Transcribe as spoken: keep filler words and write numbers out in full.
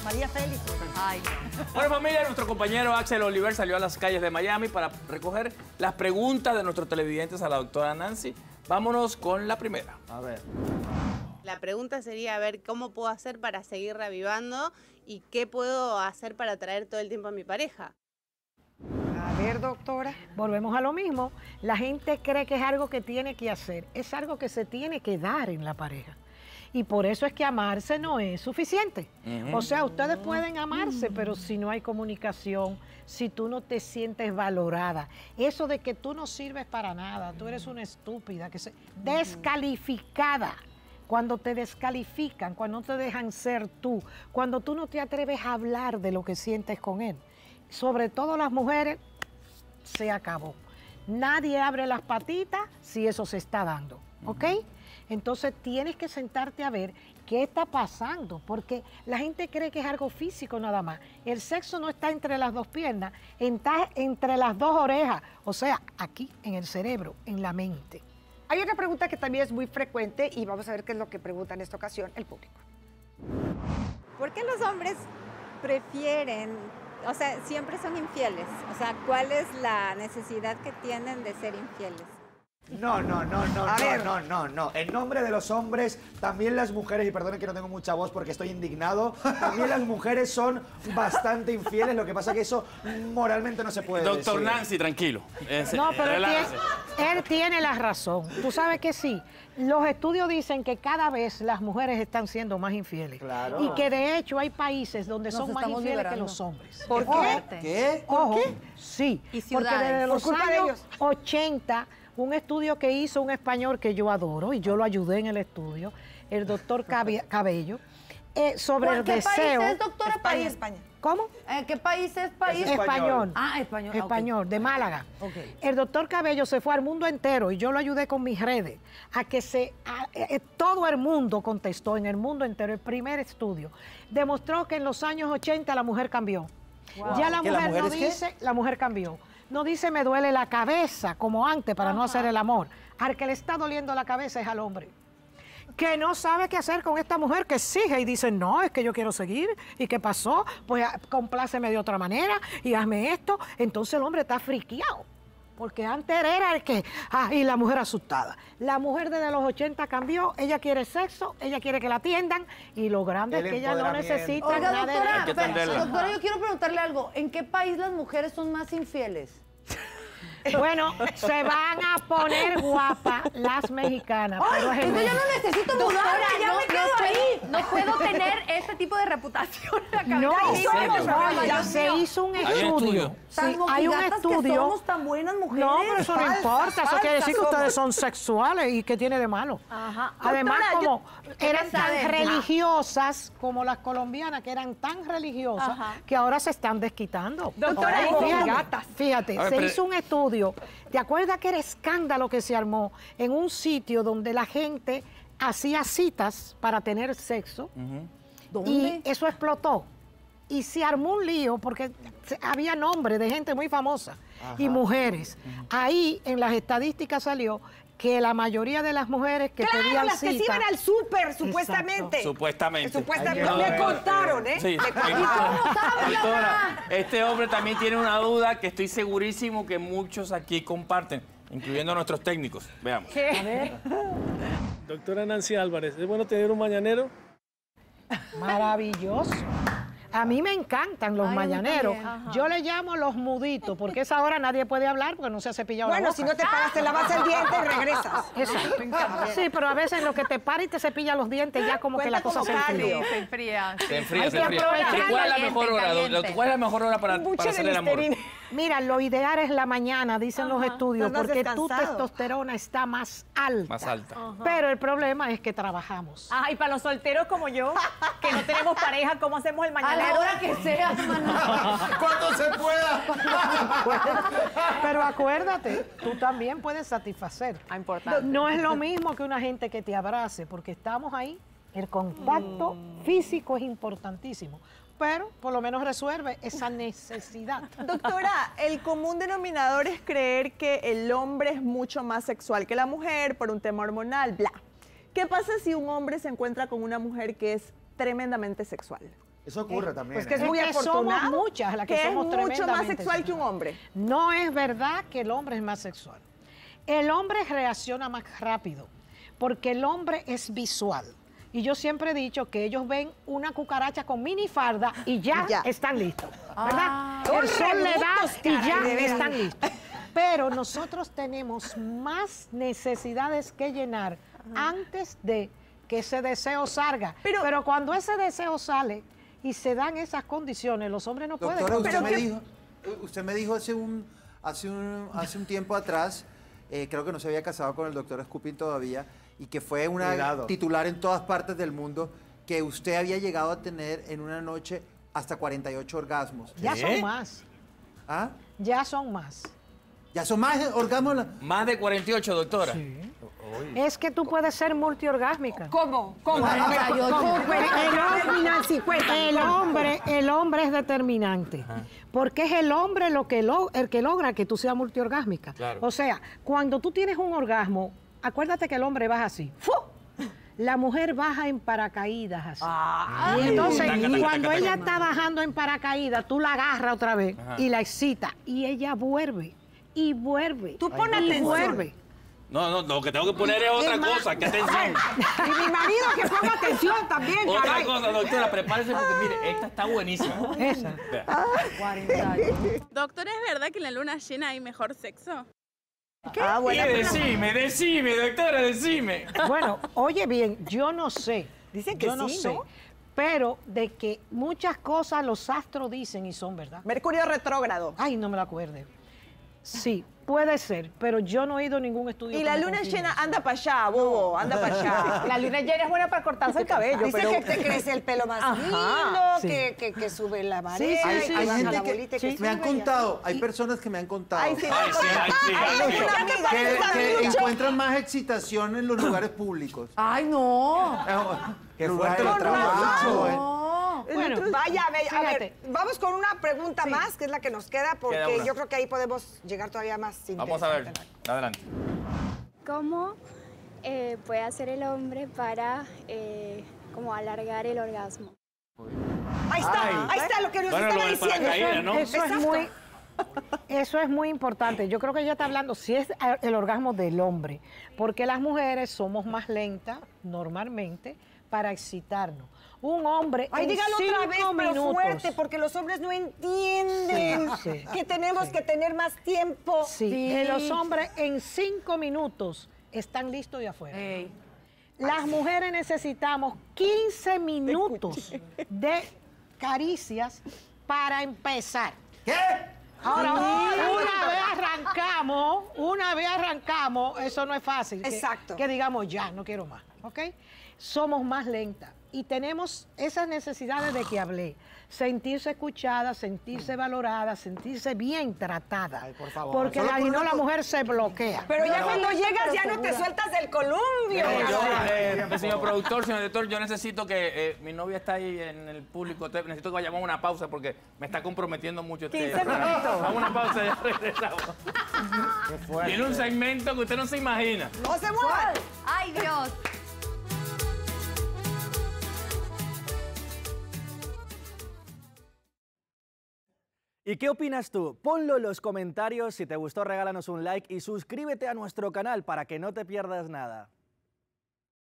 María Félix. Ay, no. Bueno, familia, nuestro compañero Axel Oliver salió a las calles de Miami para recoger las preguntas de nuestros televidentes a la doctora Nancy. Vámonos con la primera. A ver. La pregunta sería, a ver, ¿cómo puedo hacer para seguir reavivando y qué puedo hacer para atraer todo el tiempo a mi pareja? A ver, doctora. Volvemos a lo mismo. La gente cree que es algo que tiene que hacer. Es algo que se tiene que dar en la pareja. Y por eso es que amarse no es suficiente. Uh-huh. O sea, ustedes pueden amarse, uh-huh. pero si no hay comunicación, si tú no te sientes valorada, eso de que tú no sirves para nada, tú eres una estúpida, que se... descalificada. Cuando te descalifican, cuando no te dejan ser tú, cuando tú no te atreves a hablar de lo que sientes con él. Sobre todo las mujeres, se acabó. Nadie abre las patitas si eso se está dando, ¿ok? Uh-huh. Entonces tienes que sentarte a ver qué está pasando, porque la gente cree que es algo físico nada más. El sexo no está entre las dos piernas, está entre las dos orejas, o sea, aquí, en el cerebro, en la mente. Hay otra pregunta que también es muy frecuente y vamos a ver qué es lo que pregunta en esta ocasión el público. ¿Por qué los hombres prefieren, o sea, siempre son infieles? O sea, ¿cuál es la necesidad que tienen de ser infieles? No, no, no, no, A no, ver. no, no, no. En nombre de los hombres, también las mujeres, y perdonen que no tengo mucha voz porque estoy indignado, también las mujeres son bastante infieles, lo que pasa que eso moralmente no se puede Doctor decir. Nancy, tranquilo. Es, No, pero él relájese. tiene, él tiene la razón. Tú sabes que sí. Los estudios dicen que cada vez las mujeres están siendo más infieles. Claro. Y que de hecho hay países donde Nos son más estamos infieles liberando. que los hombres. ¿Por Ojo, qué? ¿Qué? Ojo, sí. Y Porque ciudades. desde Por los culpa de años ellos. ochenta, un estudio que hizo un español que yo adoro, y yo lo ayudé en el estudio, el doctor Cabe- Cabello, eh, sobre el ¿Qué deseo. país es, doctora? España, País. España. ¿Cómo? ¿En qué país es país? Es español. Español. Ah, español. ah, ok. Español, de Málaga. Ok. El doctor Cabello se fue al mundo entero y yo lo ayudé con mis redes a que se a- eh, todo el mundo contestó en el mundo entero. El primer estudio demostró que en los años ochenta la mujer cambió. Wow. Ya la ¿Que la mujer mujer no es qué? dice, la mujer cambió. No dice me duele la cabeza como antes para no hacer el amor. Al que le está doliendo la cabeza es al hombre, que no sabe qué hacer con esta mujer, que exige y dice, no, es que yo quiero seguir. ¿Y qué pasó? Pues ah, compláceme de otra manera y hazme esto. Entonces el hombre está friqueado. Porque antes era el que, ah, y la mujer asustada. La mujer desde los ochenta cambió, ella quiere sexo, ella quiere que la atiendan, y lo grande El es que ella no empoderamiento. necesita Oiga, nada de doctora, Hay que pero, atenderla. doctora, yo quiero preguntarle algo. ¿En qué país las mujeres son más infieles? Bueno, se van a poner guapas las mexicanas, pero es el Entonces yo México. no necesito Doctora, mudarme, ya no, me quedo no, ahí. No puedo tener este tipo de reputación en la cabeza. No, Ay, serio? somos, oye, Dios se mío. hizo un Hay un estudio. estudio. Sí, Tan hay un mojigatas que estudio. somos tan buenas mujeres. No, pero eso no Falsas, importa, eso falsas quiere decir que somos. ustedes son sexuales y que tiene de malo. Ajá. Además, Doctora, yo- como ¿qué eran tan saben? religiosas como las colombianas, que eran tan religiosas, Ajá. que ahora se están desquitando. Doctora, Ay, ¿cómo? fíjate, fíjate, A ver, se pero- hizo un estudio. ¿Te acuerdas que era escándalo que se armó en un sitio donde la gente hacía citas para tener sexo? ¿Dónde? Y eso explotó. Y se armó un lío porque se- había nombres de gente muy famosa y mujeres. Ahí en las estadísticas salió que la mayoría de las mujeres que Claro, pedían las que se cita... iban al súper, supuestamente. Supuestamente. Supuestamente. Ay, Me no, contaron, ¿eh? Sí. Me contaron. Doctora, este hombre también tiene una duda que estoy segurísimo que muchos aquí comparten, incluyendo nuestros técnicos. Veamos. Doctora Nancy Álvarez, ¿es bueno tener un mañanero? Maravilloso. A mí me encantan los Ay, a mí mañaneros. también. Ajá. Yo le llamo los muditos, porque a esa hora nadie puede hablar porque no se ha cepillado la Bueno, boca. si no te paras, te lavas el diente y regresas. Exacto. Sí, pero a veces en lo que te para y te cepilla los dientes, ya como que la cosa se enfría. Se enfría. Se enfría, Hay se que enfría. aprovechar. ¿Y ¿Cuál es la Caliente, mejor hora? caliente. ¿Cuál es la mejor hora para, Un buche para de hacer el amor? Listerine. Mira, lo ideal es la mañana, dicen los estudios, estás más porque tu descansado. testosterona está más alta. Más alta. Pero el problema es que trabajamos. Ajá, y para los solteros como yo, que no tenemos pareja, ¿cómo hacemos el A la mañanero? hora que sea, hermano. ¡Cuando se pueda! Pero acuérdate, tú también puedes satisfacer. Ah, importante. No es lo mismo que una gente que te abrace, porque estamos ahí. El contacto físico es importantísimo, pero por lo menos resuelve esa necesidad. Doctora, el común denominador es creer que el hombre es mucho más sexual que la mujer por un tema hormonal, bla. ¿Qué pasa si un hombre se encuentra con una mujer que es tremendamente sexual? Eso ocurre también. Pues que es ¿eh? muy Es que afortunado. somos muchas las que, Que es somos mucho más tremendamente sexual que un hombre. No es verdad que el hombre es más sexual. El hombre reacciona más rápido porque el hombre es visual. Y yo siempre he dicho que ellos ven una cucaracha con minifalda y ya, Ya. están listos, ¿verdad? Ah. El sol le da Rebutos, y caray, ya de veras. están listos. Pero nosotros tenemos más necesidades que llenar antes de que ese deseo salga. Pero- Pero, cuando ese deseo sale y se dan esas condiciones, los hombres no pueden. Doctora, usted Pero me, que- dijo, usted me dijo hace un, hace un, hace un tiempo atrás, eh, creo que no se había casado con el doctor Escupin todavía, y que fue una Cuidado. titular en todas partes del mundo, que usted había llegado a tener en una noche hasta cuarenta y ocho orgasmos. Ya ¿Qué? son más, ¿Ah? ya son más. ¿Ya son más orgasmos? la- Más de cuarenta y ocho, doctora. Es que tú puedes ser multiorgásmica. ¿Cómo? ¿Cómo? cuarenta y ocho. ¿Cómo? El, Nancy, cuéntame. el hombre, el hombre es determinante, porque es el hombre lo que lo- el que logra que tú seas multiorgásmica. Claro. O sea, cuando tú tienes un orgasmo, acuérdate que el hombre baja así. ¡fu! La mujer baja en paracaídas así. Y entonces, Taca, taca, cuando taca, ella taca. está bajando en paracaídas, tú la agarras otra vez Ajá. y la excitas. Y ella vuelve, y vuelve, Tú pon y atención. vuelve. No, no, lo que tengo que poner es otra Es más- cosa. ¿Qué atención? Y mi marido que ponga atención también, Otra caray. cosa, doctora, prepárese porque mire, esta está buenísima. Esa. cuarenta y ocho. Doctora, ¿es verdad que en la luna llena hay mejor sexo? Ah, Y buena decime, decime, doctora, decime. Bueno, oye bien, yo no sé. Dicen que yo no sí, sé, ¿no? pero de que muchas cosas los astros dicen y son verdad. Mercurio retrógrado. Ay, no me lo acuerde. Sí, puede ser, pero yo no he ido a ningún estudio. Y que la me luna confirme llena eso. anda para allá, bobo, anda para allá. La luna llena es buena para cortarse el cabello, Dice pero... que que te crece el pelo más Ajá, lindo, sí. que, que, que sube la Sí, marea, sí, Hay, sí, que hay baja gente la que, bolita, que me han sube y contado, hay personas que me han contado Ay, sí, Ay, sí, ay, sí, ay, sí. una que que, parece que Lucho. encuentran más excitación en los lugares públicos. Ay, no. Qué Lugares fuerte de el trabajo. trabajo, eh. No. Bueno, Vaya, a ver, a ver, fíjate. vamos con una pregunta más, que es la que nos queda, porque Queda una. yo creo que ahí podemos llegar todavía más Vamos a ver, interesante. adelante. ¿Cómo eh, puede hacer el hombre para eh, como alargar el orgasmo? Ahí está, Ay. ahí está lo que nos Bueno, estaba lo del diciendo. paracaídas, ¿no? Eso es Exacto. muy, eso es muy importante. Yo creo que ella está hablando, si es el orgasmo del hombre, porque las mujeres somos más lentas normalmente para excitarnos. Un hombre Ay, en dígalo otra cinco vez, pero minutos, fuerte, porque los hombres no entienden Sí, sí, que tenemos sí. que tener más tiempo. Sí, eh, los hombres en cinco minutos están listos y afuera. Ey. Las mujeres necesitamos quince minutos de caricias para empezar. ¿Qué? Ahora, una vez arrancamos, una vez arrancamos, eso no es fácil. que- Exacto. Que, digamos, ya, no quiero más, ¿ok? Somos más lentas y tenemos esas necesidades de que hablé. Sentirse escuchada, sentirse valorada, sentirse bien tratada. Ay, por favor. Porque Solo la, por si no, una la co- mujer se bloquea. Pero ya cuando llegas ya no te segura. sueltas del columpio. Pero yo, García. eh, señor productor, señor director, yo necesito que eh, mi novia está ahí en el público. te- Necesito que vayamos a una pausa porque me está comprometiendo mucho este quince programa. minutos. Vamos a una pausa y ya regresamos. Tiene un segmento que usted no se imagina. No se muevan. Ay, Dios. ¿Y qué opinas tú? Ponlo en los comentarios, si te gustó regálanos un like y suscríbete a nuestro canal para que no te pierdas nada.